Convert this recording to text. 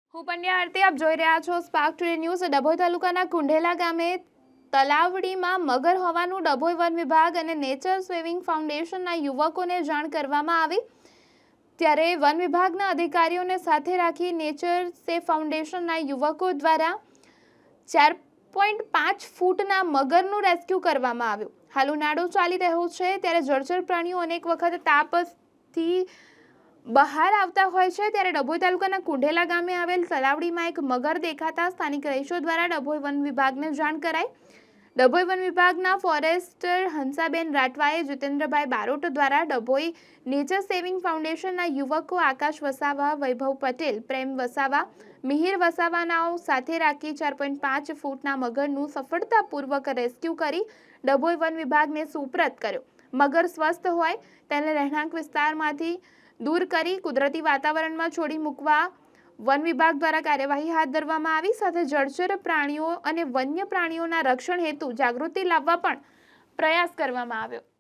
હું પંડ્યા આરતી આપ જોઈ રહ્યા છો સ્પાર્ક ટુડે ન્યૂઝ। ડભોઈ તાલુકાના કુંઢેલા ગામે તલાવડીમાં મગર હોવાનું ડભોઈ વન વિભાગ અને નેચર સેવિંગ ફાઉન્ડેશનના યુવકોને જાણ કરવામાં આવી, ત્યારે વન વિભાગના અધિકારીઓને સાથે રાખી નેચર સેવ ફાઉન્ડેશનના યુવકો દ્વારા 4.5 ફૂટના મગરનું રેસ્ક્યુ કરવામાં આવ્યું। હાલ ઉનાળો ચાલી રહ્યો છે, ત્યારે જળચર પ્રાણીઓ અનેક વખત તાપથી બહાર આવતા હોય છે, ત્યારે ડભોઈ તાલુકાના કુંઢેલા ગામે આવેલ તલાવડીમાં એક મગર દેખાતા સ્થાનિક રહીશો દ્વારા ડભોઈ વન વિભાગને જાણ કરાઈ। ડભોઈ વન વિભાગના ફોરેસ્ટર હંસાબેન રાઠવાએ જીતેન્દ્રભાઈ બારોટ દ્વારા ડભોઈ નેચર સેવિંગ ફાઉન્ડેશનના યુવકો આકાશ વસાવા, વૈભવ પટેલ, પ્રેમ વસાવા, મિહિર વસાવાનાઓ સાથે રાખી 4.5 ફૂટના મગરનું સફળતાપૂર્વક રેસ્ક્યુ કરી ડભોઈ વન વિભાગને સુપ્રત કર્યો। મગર સ્વસ્થ હોય તેને રહેણાંક વિસ્તારમાંથી દૂર કરી કુદરતી વાતાવરણમાં છોડી મૂકવા વન વિભાગ દ્વારા કાર્યવાહી હાથ ધરવામાં આવી। સાથે જળચર પ્રાણીઓ અને વન્ય પ્રાણીઓના રક્ષણ હેતુ જાગૃતિ લાવવા પણ પ્રયાસ કરવામાં આવ્યો।